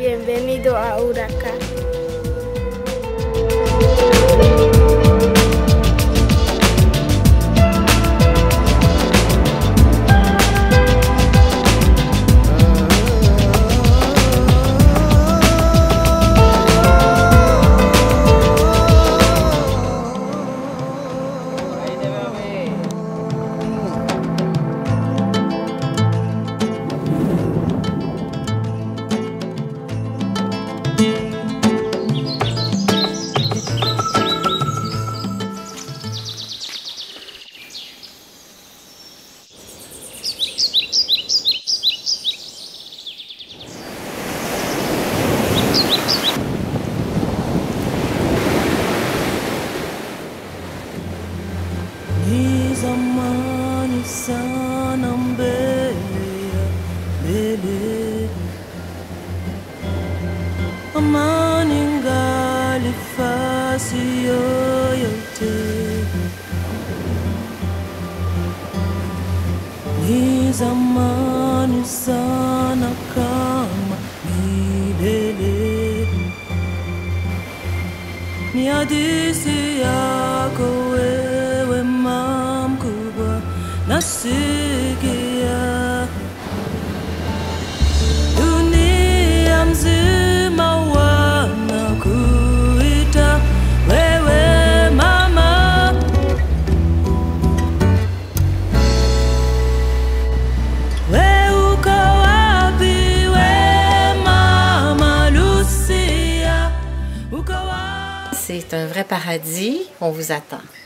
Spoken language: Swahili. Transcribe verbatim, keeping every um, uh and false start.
Bienvenido a Huracán. Zamani sana mbele ya mbele, amani ngali fasi yoyote. Ni zamani sana kama milele, ni hadithi yako wewe mama mkubwa, nasikia dunia mzima wanakuita wewe mama. We uko wapi we mama Lucia, uko wapi? C'est un vrai paradis, on vous attend.